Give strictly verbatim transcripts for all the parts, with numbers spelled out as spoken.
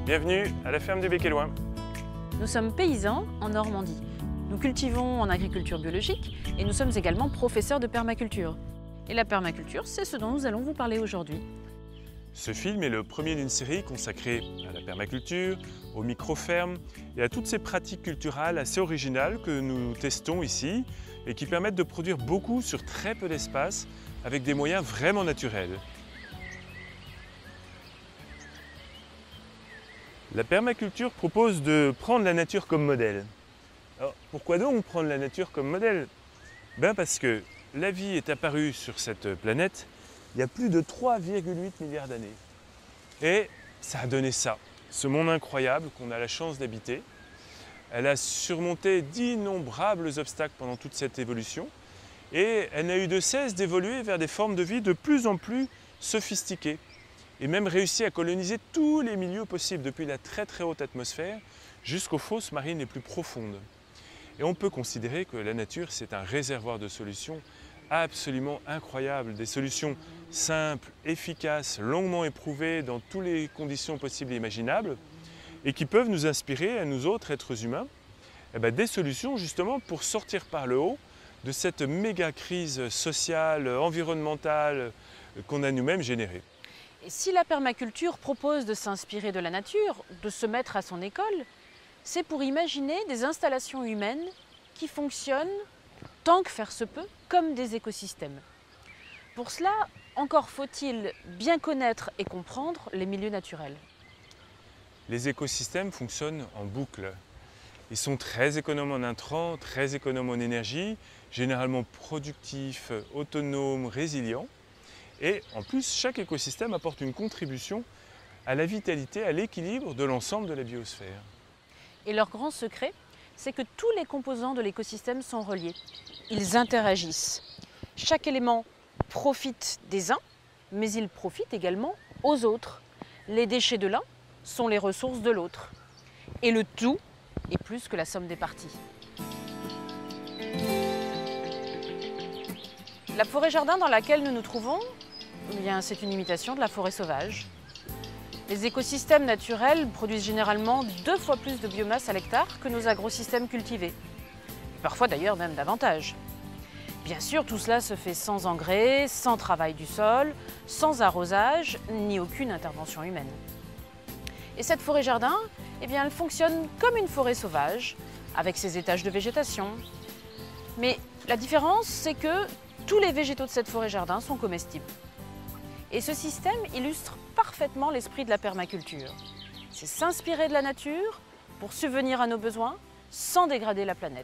Bienvenue à la ferme du Bec et Loing. Nous sommes paysans en Normandie. Nous cultivons en agriculture biologique et nous sommes également professeurs de permaculture. Et la permaculture, c'est ce dont nous allons vous parler aujourd'hui. Ce film est le premier d'une série consacrée à la permaculture, aux micro-fermes et à toutes ces pratiques culturelles assez originales que nous testons ici et qui permettent de produire beaucoup sur très peu d'espace avec des moyens vraiment naturels. La permaculture propose de prendre la nature comme modèle. Alors, pourquoi donc prendre la nature comme modèle? Ben parce que la vie est apparue sur cette planète il y a plus de trois virgule huit milliards d'années. Et ça a donné ça, ce monde incroyable qu'on a la chance d'habiter. Elle a surmonté d'innombrables obstacles pendant toute cette évolution et elle n'a eu de cesse d'évoluer vers des formes de vie de plus en plus sophistiquées et même réussi à coloniser tous les milieux possibles, depuis la très très haute atmosphère jusqu'aux fosses marines les plus profondes. Et on peut considérer que la nature, c'est un réservoir de solutions absolument incroyables, des solutions simples, efficaces, longuement éprouvées dans toutes les conditions possibles et imaginables, et qui peuvent nous inspirer, à nous autres êtres humains, eh bien, des solutions justement pour sortir par le haut de cette méga crise sociale, environnementale qu'on a nous-mêmes générée. Et si la permaculture propose de s'inspirer de la nature, de se mettre à son école, c'est pour imaginer des installations humaines qui fonctionnent, tant que faire se peut, comme des écosystèmes. Pour cela, encore faut-il bien connaître et comprendre les milieux naturels. Les écosystèmes fonctionnent en boucle. Ils sont très économes en intrants, très économes en énergie, généralement productifs, autonomes, résilients. Et en plus, chaque écosystème apporte une contribution à la vitalité, à l'équilibre de l'ensemble de la biosphère. Et leur grand secret, c'est que tous les composants de l'écosystème sont reliés. Ils interagissent. Chaque élément profite des uns, mais il profite également aux autres. Les déchets de l'un sont les ressources de l'autre. Et le tout est plus que la somme des parties. La forêt-jardin dans laquelle nous nous trouvons, eh bien, c'est une imitation de la forêt sauvage. Les écosystèmes naturels produisent généralement deux fois plus de biomasse à l'hectare que nos agrosystèmes cultivés. Parfois d'ailleurs même davantage. Bien sûr, tout cela se fait sans engrais, sans travail du sol, sans arrosage, ni aucune intervention humaine. Et cette forêt-jardin, eh bien, elle fonctionne comme une forêt sauvage, avec ses étages de végétation. Mais la différence, c'est que tous les végétaux de cette forêt-jardin sont comestibles. Et ce système illustre parfaitement l'esprit de la permaculture. C'est s'inspirer de la nature pour subvenir à nos besoins sans dégrader la planète.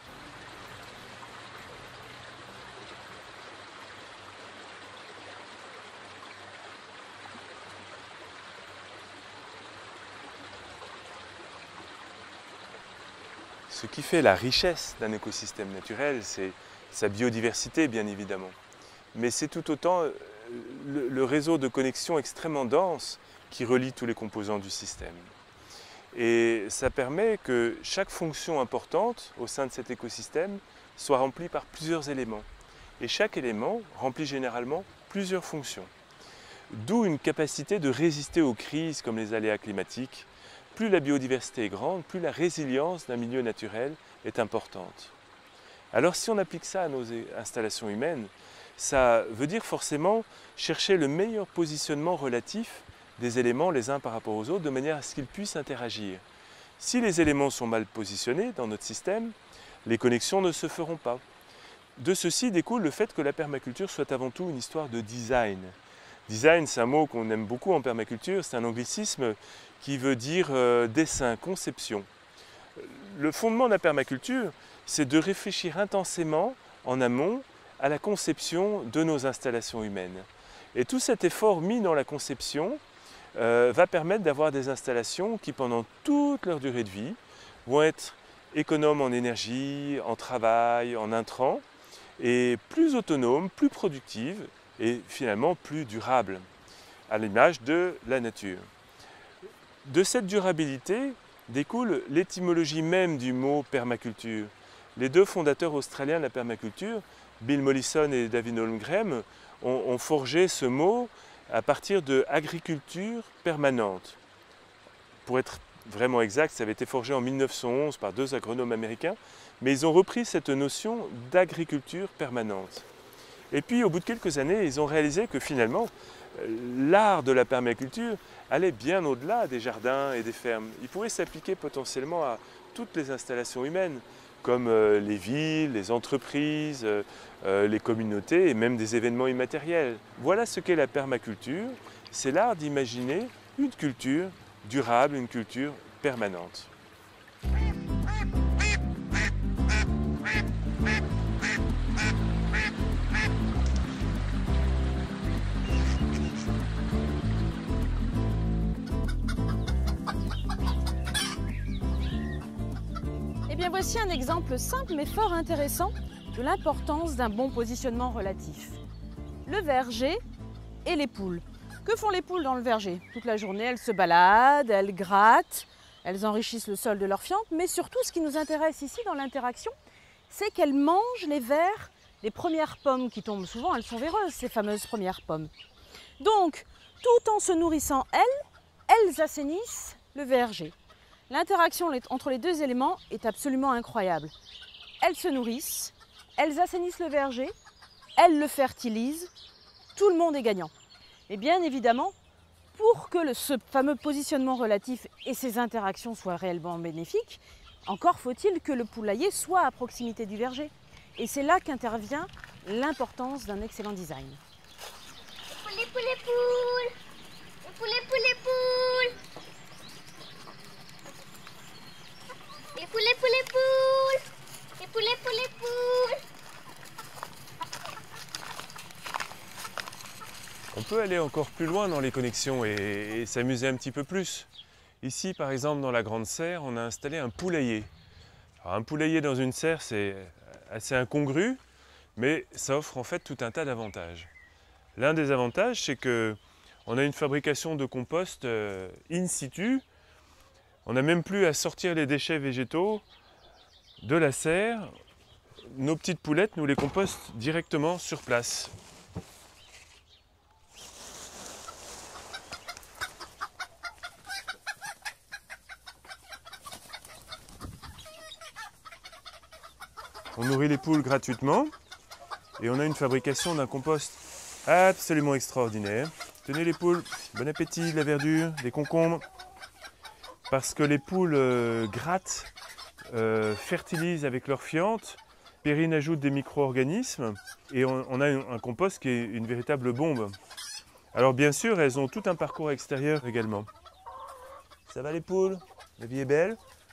Ce qui fait la richesse d'un écosystème naturel, c'est sa biodiversité, bien évidemment. Mais c'est tout autant le, le réseau de connexion extrêmement dense qui relie tous les composants du système. Et ça permet que chaque fonction importante au sein de cet écosystème soit remplie par plusieurs éléments. Et chaque élément remplit généralement plusieurs fonctions. D'où une capacité de résister aux crises comme les aléas climatiques. Plus la biodiversité est grande, plus la résilience d'un milieu naturel est importante. Alors si on applique ça à nos installations humaines, ça veut dire forcément chercher le meilleur positionnement relatif des éléments les uns par rapport aux autres de manière à ce qu'ils puissent interagir. Si les éléments sont mal positionnés dans notre système, les connexions ne se feront pas. De ceci découle le fait que la permaculture soit avant tout une histoire de design. Design, c'est un mot qu'on aime beaucoup en permaculture, c'est un anglicisme qui veut dire euh, dessin, conception. Le fondement de la permaculture, c'est de réfléchir intensément en amont à la conception de nos installations humaines. Et tout cet effort mis dans la conception euh, va permettre d'avoir des installations qui, pendant toute leur durée de vie, vont être économes en énergie, en travail, en intrants, et plus autonomes, plus productives, et finalement plus durables, à l'image de la nature. De cette durabilité découle l'étymologie même du mot permaculture. Les deux fondateurs australiens de la permaculture, Bill Mollison et David Holmgren, ont, ont forgé ce mot à partir de agriculture permanente. pour être vraiment exact, ça avait été forgé en mille neuf cent onze par deux agronomes américains, mais ils ont repris cette notion d'agriculture permanente. Et puis au bout de quelques années, ils ont réalisé que finalement, l'art de la permaculture allait bien au-delà des jardins et des fermes. Il pouvait s'appliquer potentiellement à toutes les installations humaines, comme les villes, les entreprises, les communautés et même des événements immatériels. Voilà ce qu'est la permaculture, c'est l'art d'imaginer une culture durable, une culture permanente. Eh bien, voici un exemple simple mais fort intéressant de l'importance d'un bon positionnement relatif. Le verger et les poules. Que font les poules dans le verger? Toute la journée, elles se baladent, elles grattent, elles enrichissent le sol de leur fiente, mais surtout, ce qui nous intéresse ici dans l'interaction, c'est qu'elles mangent les vers des premières pommes qui tombent. Souvent, elles sont véreuses, ces fameuses premières pommes. Donc, tout en se nourrissant, elles, elles assainissent le verger. L'interaction entre les deux éléments est absolument incroyable. Elles se nourrissent, elles assainissent le verger, elles le fertilisent, tout le monde est gagnant. Et bien évidemment, pour que le, ce fameux positionnement relatif et ces interactions soient réellement bénéfiques, encore faut-il que le poulailler soit à proximité du verger. Et c'est là qu'intervient l'importance d'un excellent design. Les poules, les poules, les poules, les poules, les poules. Les poules, les poules, les poules. Les poules, les poules, les poules. On peut aller encore plus loin dans les connexions et, et s'amuser un petit peu plus. Ici, par exemple, dans la Grande Serre, on a installé un poulailler. Alors, un poulailler dans une serre, c'est assez incongru, mais ça offre en fait tout un tas d'avantages. L'un des avantages, c'est qu'on a une fabrication de compost euh, in situ. On n'a même plus à sortir les déchets végétaux de la serre. Nos petites poulettes, nous les compostent directement sur place. On nourrit les poules gratuitement et on a une fabrication d'un compost absolument extraordinaire. Tenez les poules, bon appétit, de la verdure, des concombres. Parce que les poules euh, grattent, euh, fertilisent avec leur fiente, Perrine ajoute des micro-organismes et on, on a un, un compost qui est une véritable bombe. Alors bien sûr, elles ont tout un parcours extérieur également. Ça va les poules? La vie est belle?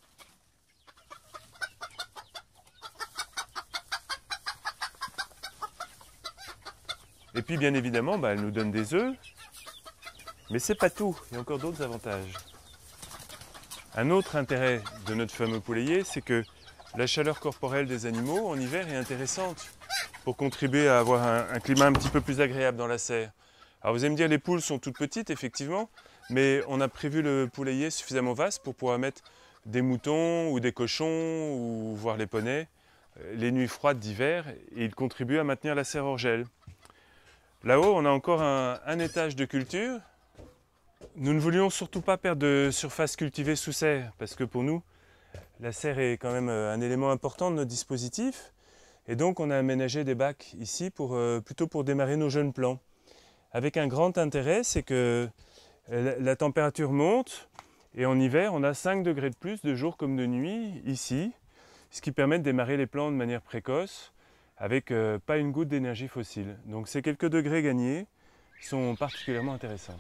Et puis bien évidemment, bah, elles nous donnent des œufs, mais c'est pas tout, il y a encore d'autres avantages. Un autre intérêt de notre fameux poulailler, c'est que la chaleur corporelle des animaux en hiver est intéressante pour contribuer à avoir un, un climat un petit peu plus agréable dans la serre. Alors vous allez me dire, les poules sont toutes petites, effectivement, mais on a prévu le poulailler suffisamment vaste pour pouvoir mettre des moutons ou des cochons ou voire les poneys les nuits froides d'hiver et ils contribuent à maintenir la serre hors gel. Là-haut, on a encore un, un étage de culture. Nous ne voulions surtout pas perdre de surface cultivée sous serre, parce que pour nous, la serre est quand même un élément important de notre dispositif. Et donc, on a aménagé des bacs ici pour, euh, plutôt pour démarrer nos jeunes plants. Avec un grand intérêt, c'est que la, la température monte, et en hiver, on a cinq degrés de plus de jour comme de nuit ici, ce qui permet de démarrer les plants de manière précoce, avec euh, pas une goutte d'énergie fossile. Donc ces quelques degrés gagnés sont particulièrement intéressants.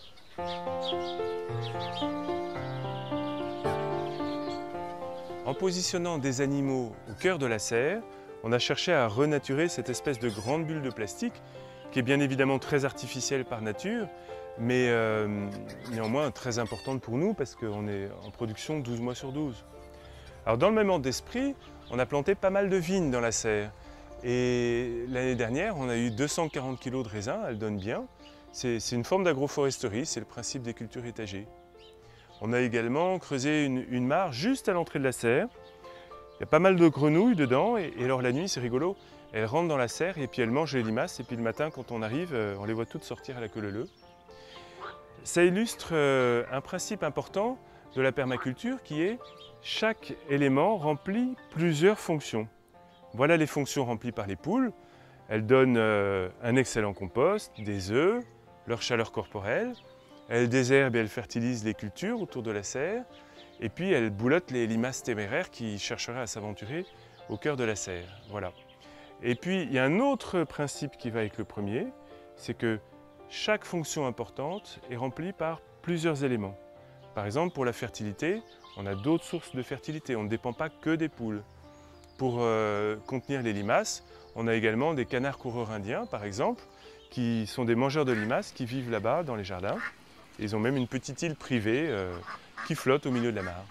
En positionnant des animaux au cœur de la serre, on a cherché à renaturer cette espèce de grande bulle de plastique qui est bien évidemment très artificielle par nature, mais euh, néanmoins très importante pour nous parce qu'on est en production douze mois sur douze. Alors dans le même ordre d'esprit, on a planté pas mal de vignes dans la serre. Et l'année dernière, on a eu deux cent quarante kilos de raisins, elles donnent bien. C'est une forme d'agroforesterie, c'est le principe des cultures étagées. On a également creusé une, une mare juste à l'entrée de la serre. Il y a pas mal de grenouilles dedans, et, et alors la nuit, c'est rigolo, elles rentrent dans la serre et puis elles mangent les limaces, et puis le matin, quand on arrive, on les voit toutes sortir à la queue leu leu. Ça illustre un principe important de la permaculture qui est chaque élément remplit plusieurs fonctions. Voilà les fonctions remplies par les poules. Elles donnent euh, un excellent compost, des œufs, leur chaleur corporelle. Elles désherbent et elles fertilisent les cultures autour de la serre. Et puis elles boulottent les limaces téméraires qui chercheraient à s'aventurer au cœur de la serre. Voilà. Et puis il y a un autre principe qui va avec le premier, c'est que chaque fonction importante est remplie par plusieurs éléments. Par exemple, pour la fertilité, on a d'autres sources de fertilité, on ne dépend pas que des poules. Pour euh, contenir les limaces, on a également des canards coureurs indiens, par exemple, qui sont des mangeurs de limaces qui vivent là-bas dans les jardins. Et ils ont même une petite île privée euh, qui flotte au milieu de la mare.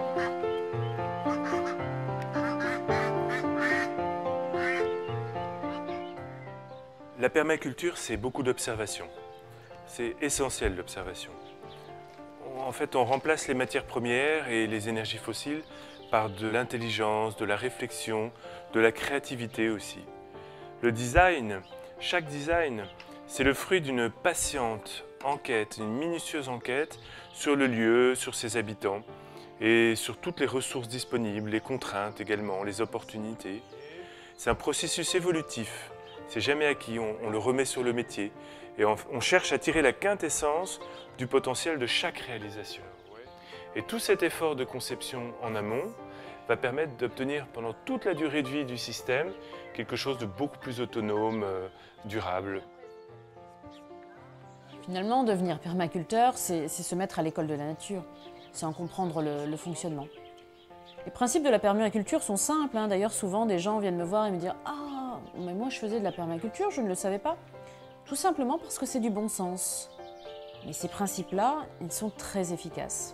La permaculture, c'est beaucoup d'observation. C'est essentiel l'observation. En fait, on remplace les matières premières et les énergies fossiles par de l'intelligence, de la réflexion, de la créativité aussi. Le design, chaque design, c'est le fruit d'une patiente enquête, une minutieuse enquête sur le lieu, sur ses habitants et sur toutes les ressources disponibles, les contraintes également, les opportunités. C'est un processus évolutif. C'est jamais acquis, on, on le remet sur le métier et on, on cherche à tirer la quintessence du potentiel de chaque réalisation. Et tout cet effort de conception en amont va permettre d'obtenir pendant toute la durée de vie du système quelque chose de beaucoup plus autonome, euh, durable. Finalement, devenir permaculteur, c'est se mettre à l'école de la nature, c'est en comprendre le, le fonctionnement. Les principes de la permaculture sont simples, hein. D'ailleurs souvent des gens viennent me voir et me dire « Ah, mais moi je faisais de la permaculture, je ne le savais pas ». Tout simplement parce que c'est du bon sens. Mais ces principes-là, ils sont très efficaces.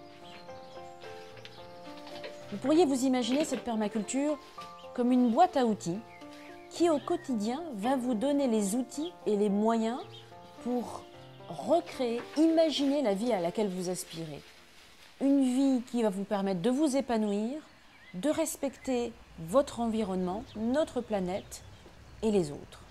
Vous pourriez vous imaginer cette permaculture comme une boîte à outils qui au quotidien va vous donner les outils et les moyens pour recréer, imaginer la vie à laquelle vous aspirez. Une vie qui va vous permettre de vous épanouir, de respecter votre environnement, notre planète et les autres.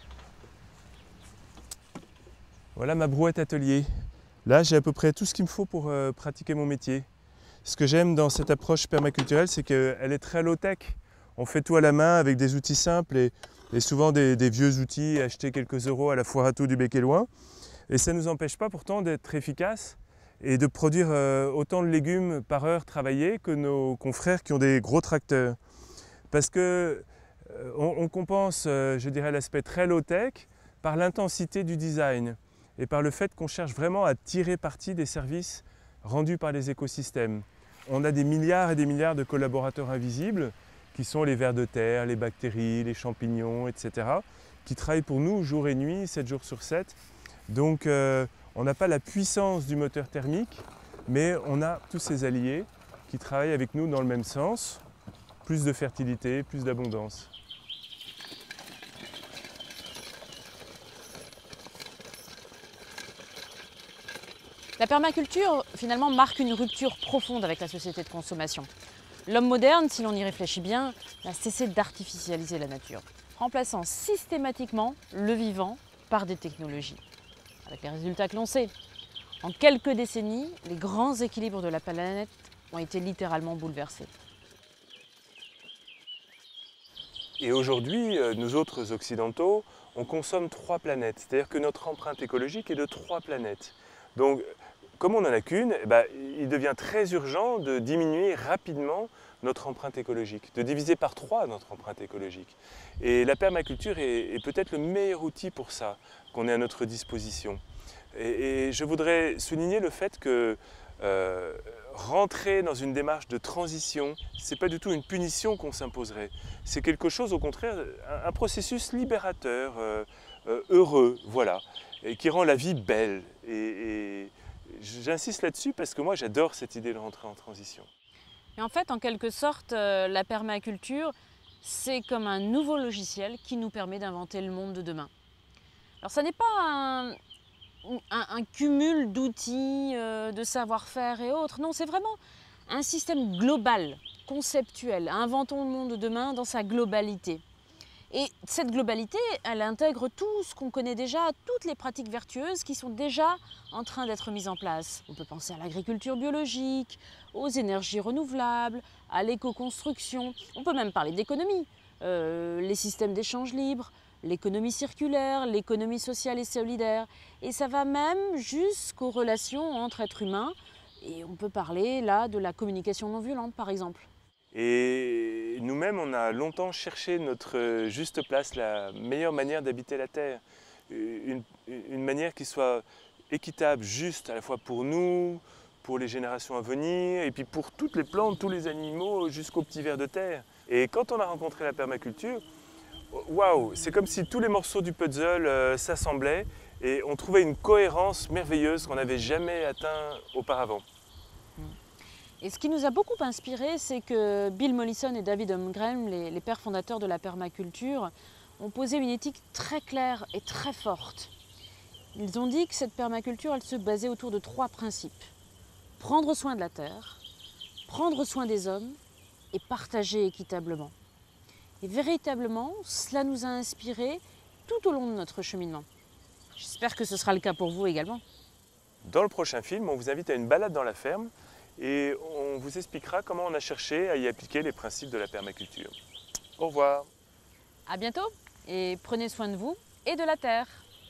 Voilà ma brouette atelier. Là, j'ai à peu près tout ce qu'il me faut pour euh, pratiquer mon métier. Ce que j'aime dans cette approche permaculturelle, c'est qu'elle est très low-tech. On fait tout à la main avec des outils simples et, et souvent des, des vieux outils achetés quelques euros à la foire à tout du Bec et Loin. Et ça ne nous empêche pas pourtant d'être efficaces et de produire euh, autant de légumes par heure travaillés que nos confrères qui ont des gros tracteurs. Parce que euh, on, on compense, euh, je dirais, l'aspect très low-tech par l'intensité du design et par le fait qu'on cherche vraiment à tirer parti des services rendus par les écosystèmes. On a des milliards et des milliards de collaborateurs invisibles qui sont les vers de terre, les bactéries, les champignons, et cetera, qui travaillent pour nous jour et nuit, sept jours sur sept. Donc euh, on n'a pas la puissance du moteur thermique, mais on a tous ces alliés qui travaillent avec nous dans le même sens. Plus de fertilité, plus d'abondance. La permaculture, finalement, marque une rupture profonde avec la société de consommation. L'homme moderne, si l'on y réfléchit bien, a cessé d'artificialiser la nature, remplaçant systématiquement le vivant par des technologies. Avec les résultats que l'on sait. En quelques décennies, les grands équilibres de la planète ont été littéralement bouleversés. Et aujourd'hui, nous autres occidentaux, on consomme trois planètes. C'est-à-dire que notre empreinte écologique est de trois planètes. Donc, comme on n'en a qu'une, eh ben, il devient très urgent de diminuer rapidement notre empreinte écologique, de diviser par trois notre empreinte écologique. Et la permaculture est, est peut-être le meilleur outil pour ça, qu'on ait à notre disposition. Et, et je voudrais souligner le fait que euh, rentrer dans une démarche de transition, ce n'est pas du tout une punition qu'on s'imposerait. C'est quelque chose, au contraire, un, un processus libérateur, euh, euh, heureux, voilà, et qui rend la vie belle. Et, et j'insiste là-dessus parce que moi, j'adore cette idée de rentrer en transition. Et en fait, en quelque sorte, euh, la permaculture, c'est comme un nouveau logiciel qui nous permet d'inventer le monde de demain. Alors, ça n'est pas un, un, un cumul d'outils, euh, de savoir-faire et autres. Non, c'est vraiment un système global, conceptuel. Inventons le monde de demain dans sa globalité. Et cette globalité, elle intègre tout ce qu'on connaît déjà, toutes les pratiques vertueuses qui sont déjà en train d'être mises en place. On peut penser à l'agriculture biologique, aux énergies renouvelables, à l'éco-construction. On peut même parler d'économie, euh, les systèmes d'échange libre, l'économie circulaire, l'économie sociale et solidaire. Et ça va même jusqu'aux relations entre êtres humains. Et on peut parler là de la communication non violente, par exemple. Et nous-mêmes, on a longtemps cherché notre juste place, la meilleure manière d'habiter la Terre. Une, une manière qui soit équitable, juste à la fois pour nous, pour les générations à venir, et puis pour toutes les plantes, tous les animaux, jusqu'aux petits vers de terre. Et quand on a rencontré la permaculture, waouh, c'est comme si tous les morceaux du puzzle euh, s'assemblaient et on trouvait une cohérence merveilleuse qu'on n'avait jamais atteint auparavant. Et ce qui nous a beaucoup inspiré, c'est que Bill Mollison et David Holmgren, les, les pères fondateurs de la permaculture, ont posé une éthique très claire et très forte. Ils ont dit que cette permaculture, elle se basait autour de trois principes. Prendre soin de la terre, prendre soin des hommes et partager équitablement. Et véritablement, cela nous a inspirés tout au long de notre cheminement. J'espère que ce sera le cas pour vous également. Dans le prochain film, on vous invite à une balade dans la ferme et on vous expliquera comment on a cherché à y appliquer les principes de la permaculture. Au revoir. À bientôt et prenez soin de vous et de la terre.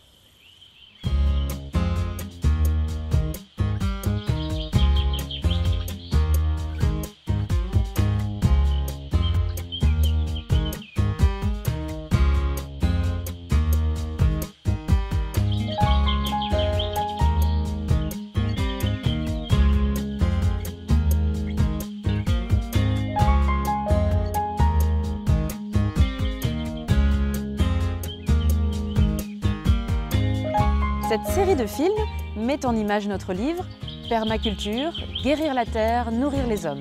Cette série de films met en image notre livre « Permaculture, guérir la terre, nourrir les hommes ».